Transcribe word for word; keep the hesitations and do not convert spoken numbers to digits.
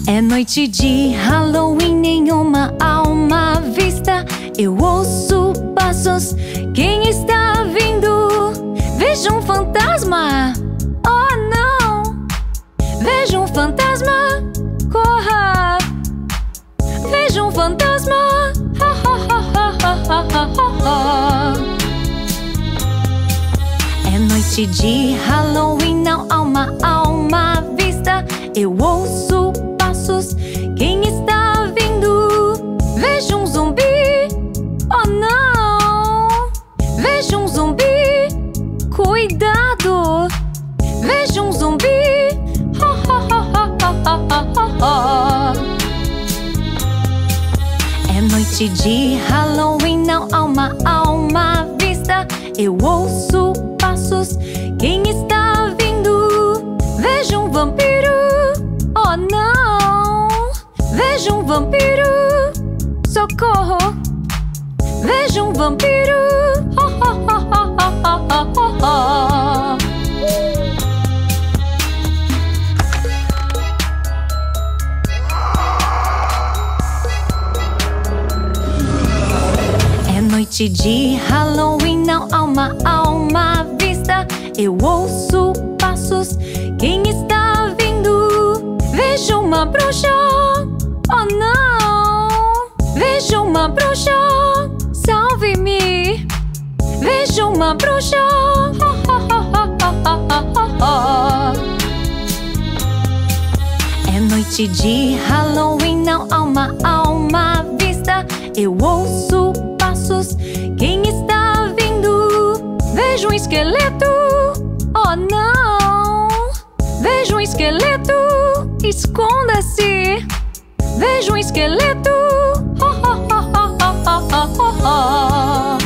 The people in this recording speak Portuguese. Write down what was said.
É noite de Halloween, nenhuma alma à vista. Eu ouço passos, quem está vindo? Vejo um fantasma, oh não! Vejo um fantasma, corra! Vejo um fantasma, ha ha ha ha ha ha ha. É noite de Halloween, não há uma alma à vista. Eu ouço passos, quem está vindo? Vejo um zumbi, oh não! Vejo um zumbi, cuidado! Vejo um zumbi, ha ha ha ha ha ha ha. É noite de Halloween, não há uma alma à vista. Eu ouço passos, quem está vindo? Vejo um vampiro, oh não! Vejo um vampiro, socorro! Vejo um vampiro, oh oh oh oh oh oh oh oh. É noite de Halloween, não há uma alma à vista. Eu ouço passos, quem está vindo? Vejo uma bruxa, oh não! Vejo uma bruxa, salve-me! Vejo uma bruxa, ha ha ha ha ha ha ha. É noite de Halloween, não há uma alma à vista. Eu ouço passos, quem está vindo? Vejo um esqueleto, oh não! Vejo um esqueleto, esconda-se! Vejo um esqueleto, ha ha ha ha ha ha ha.